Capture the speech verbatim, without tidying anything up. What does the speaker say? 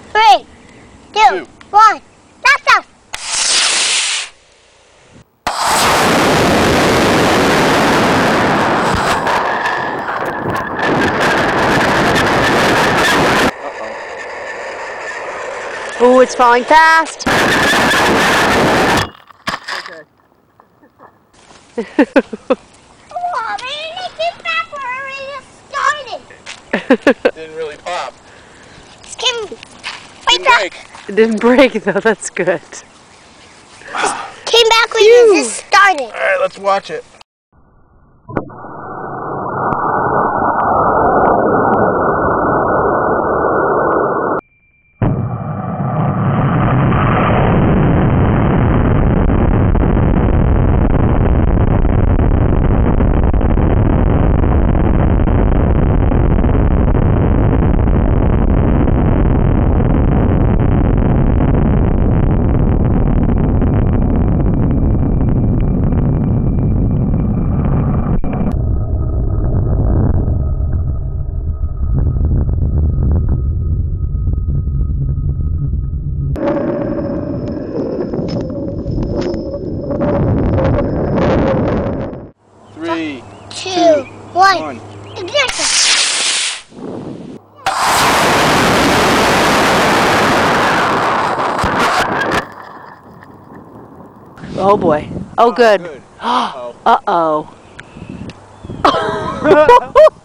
Three, two, two. one. Blast off. Ooh, it's falling fast. Okay. Oh, man, it came back where it just started. Didn't really pop. It came right Didn't back. break. It didn't break though, that's good. Came back when it just started. Alright, let's watch it. Three, two, two one. one. Ignition. Oh boy. Oh, good. Good. Uh-oh.